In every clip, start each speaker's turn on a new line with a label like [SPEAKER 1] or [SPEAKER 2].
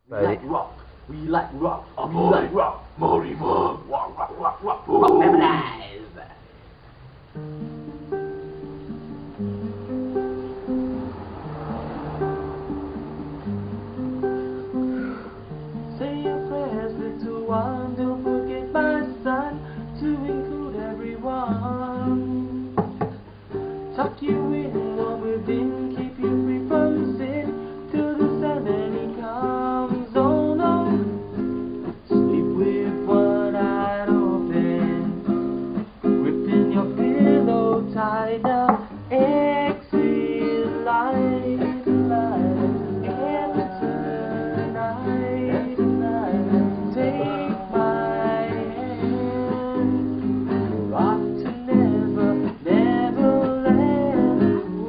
[SPEAKER 1] We like rock. We like rock. We like rock.
[SPEAKER 2] Mighty Mob.
[SPEAKER 1] Rock, rock, rock, rock. Rock never dies. Say your prayers, little one. Don't forget, my son, to include everyone. Tuck you in, warm within, keep you free from sin, till the Sandman he comes. Oh no, sleep with one eye open, gripping your pillow tight now. Exit light, and tonight, take my hand, rock to never, never land.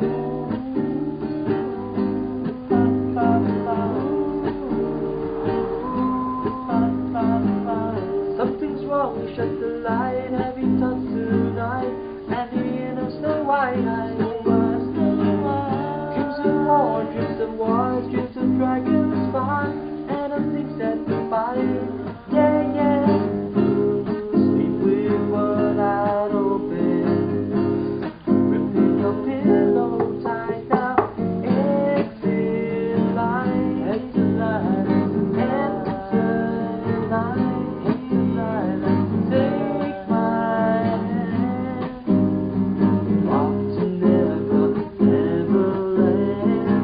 [SPEAKER 1] Something's wrong, shut the light, heavy touch tonight, and the inner Snow White. Crimson war, dreams of wars, dreams of dragons fine, and a things that we find. Yeah, yeah. Sleep with one eye open, gripping your pillow tight now. Exit light, and tonight, take my hand, walk to never, never land.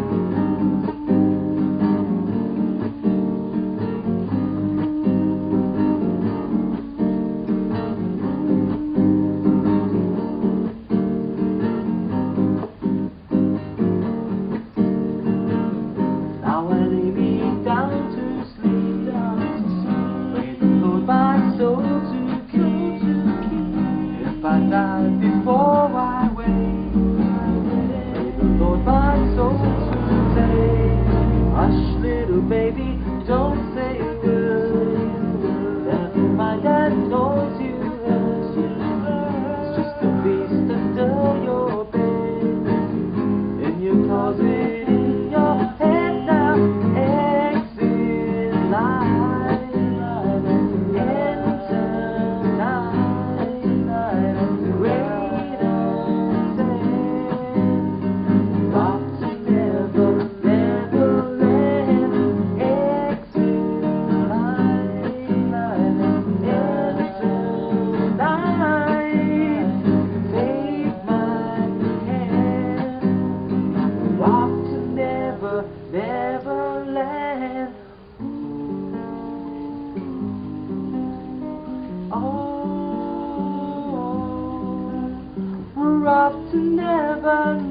[SPEAKER 1] Now I lay me down to sleep, pray the Lord my soul to keep. If I die before I wake, pray the Lord my soul to take. Hush, little baby, don't say a word. Never mind that noise you heard. It's just a beast under your bed, in your closet, in your head now. Exit light, and tonight, wait and say, rock to never, never land. Exit light, and tonight, take my hand, walk to never, never land. Oh, we're off to never,